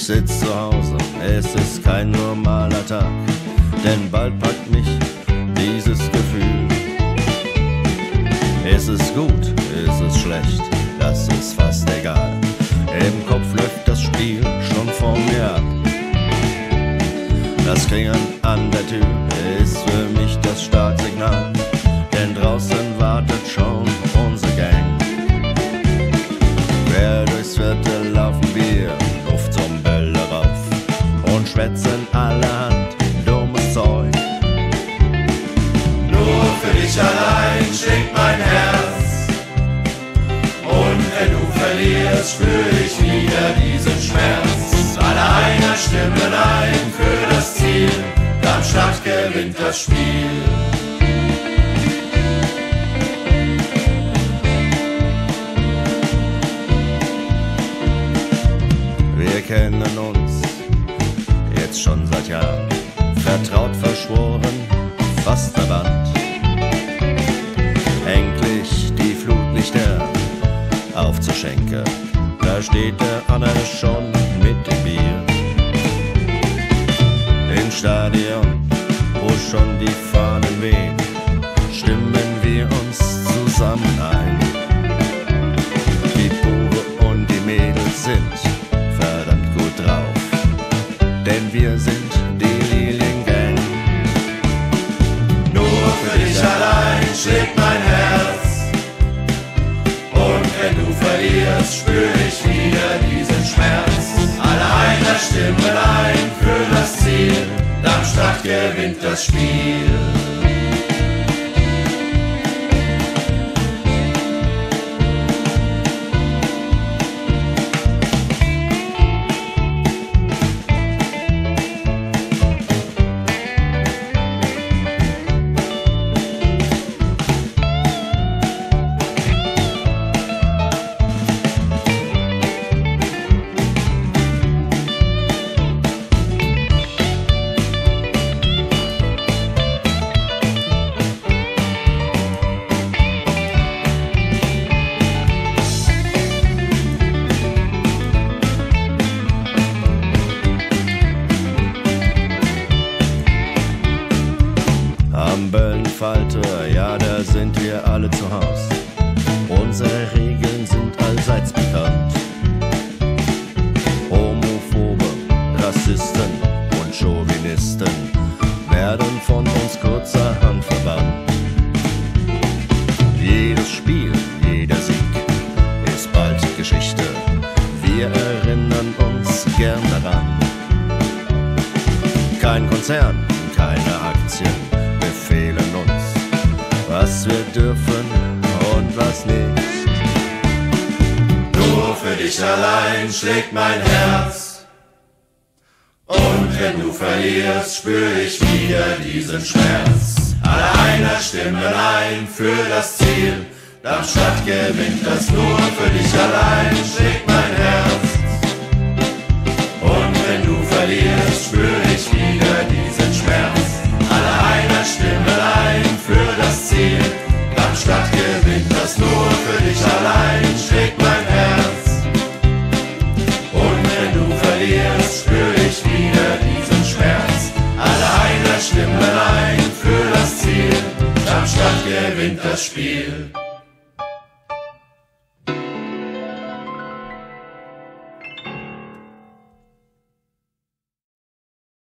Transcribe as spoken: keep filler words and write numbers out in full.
sitz zu Hause, es ist kein normaler Tag, denn bald packt mich dieses Gefühl. Ist es gut, ist es schlecht, das ist fast egal. Im Kopf läuft das Spiel schon vor mir ab. Das Klingeln an der Tür ist für mich das Startsignal, denn draußen wartet schon unsere Gang. Quer durchs Viertel laufen wir, Luft zum Bälle rauf und schwätzen allerhand dummes Zeug. Nur für dich allein schlägt mein Herz, und wenn du verlierst, spür ich wieder diesen Schmerz. Alle einer stimmen ein für das Ziel, Darmstadt gewinnt das Spiel. Wir kennen uns jetzt schon seit Jahren, vertraut, verschworen, fast verwandt. Endlich die Flutlichter aufzuschenken, da steht der Anne schon mit dem Bier. Im Stadion, wo schon die Fahnen wehen, stimmen wir uns zusammen ein. Die Bube und die Mädels sind verdammt gut drauf, denn wir sind die Liliengang. Nur für dich allein schlägt mein Herz, und wenn du verlierst, spür ich wieder diesen Schmerz. Alle einer stimmen ein für das Ziel, Darmstadt gewinnt das Spiel. Am Böllenfalter, ja, da sind wir alle zu Haus. Unsere Regeln sind allseits bekannt. Homophobe, Rassisten und Chauvinisten werden von uns kurzerhand verbannt. Jedes Spiel, jeder Sieg ist bald Geschichte. Wir erinnern uns gern daran. Kein Konzern, keine Aktien befehlen uns, was wir dürfen und was nicht. Nur für dich allein schlägt mein Herz, und wenn du verlierst, spür ich wieder diesen Schmerz. Alle einer stimmen ein für das Ziel, Darmstadt gewinnt das. Nur für dich allein schlägt mein Herz, und wenn du verlierst, spür ich wieder diesen Schmerz. Alle einer stimmen ein für das Ziel, Darmstadt gewinnt das. Nur für dich allein schlägt mein Herz, und wenn du verlierst, spür ich wieder diesen Schmerz. Alle einer stimmen ein für das Ziel, Darmstadt gewinnt das Spiel.